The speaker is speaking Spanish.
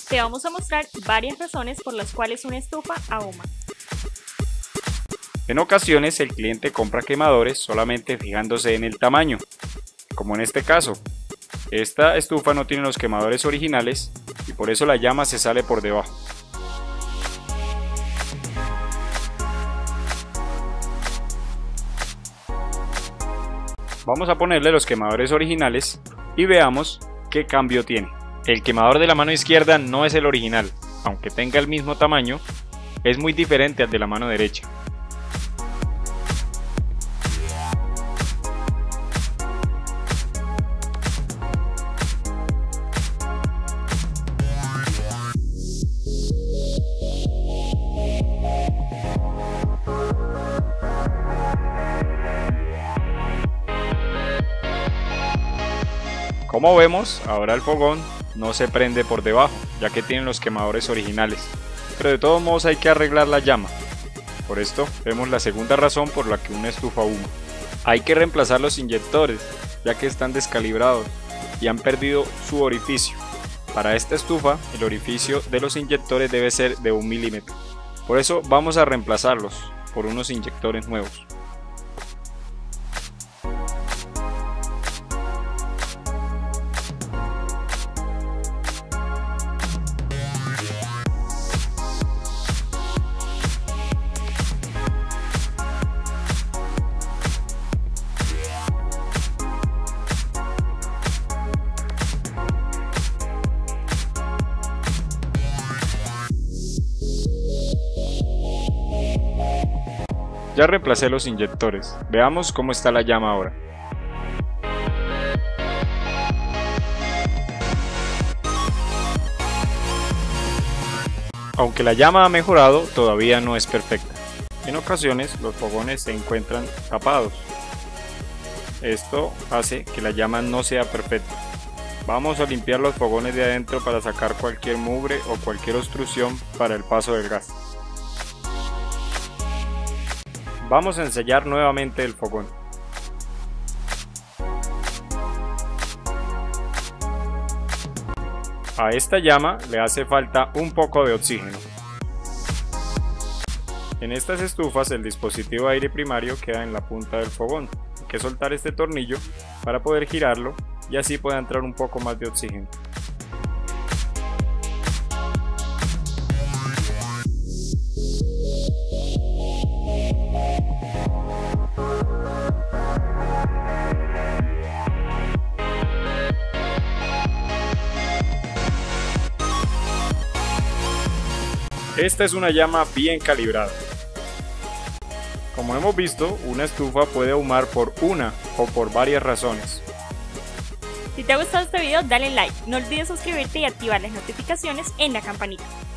Te vamos a mostrar varias razones por las cuales una estufa ahuma. En ocasiones el cliente compra quemadores solamente fijándose en el tamaño, como en este caso. Esta estufa no tiene los quemadores originales y por eso la llama se sale por debajo. Vamos a ponerle los quemadores originales y veamos qué cambio tiene. El quemador de la mano izquierda no es el original, aunque tenga el mismo tamaño, es muy diferente al de la mano derecha. Como vemos, ahora el fogón no se prende por debajo, ya que tienen los quemadores originales, pero de todos modos hay que arreglar la llama. Por esto vemos la segunda razón por la que una estufa ahuma. Hay que reemplazar los inyectores, ya que están descalibrados y han perdido su orificio. Para esta estufa, el orificio de los inyectores debe ser de 1 milímetro. Por eso vamos a reemplazarlos por unos inyectores nuevos. Ya reemplacé los inyectores, veamos cómo está la llama ahora. Aunque la llama ha mejorado, todavía no es perfecta. En ocasiones los fogones se encuentran tapados. Esto hace que la llama no sea perfecta. Vamos a limpiar los fogones de adentro para sacar cualquier mugre o cualquier obstrucción para el paso del gas. Vamos a ensellar nuevamente el fogón. A esta llama le hace falta un poco de oxígeno. En estas estufas el dispositivo de aire primario queda en la punta del fogón. Hay que soltar este tornillo para poder girarlo y así pueda entrar un poco más de oxígeno. Esta es una llama bien calibrada. Como hemos visto, una estufa puede ahumar por una o por varias razones. Si te ha gustado este video, dale like, no olvides suscribirte y activar las notificaciones en la campanita.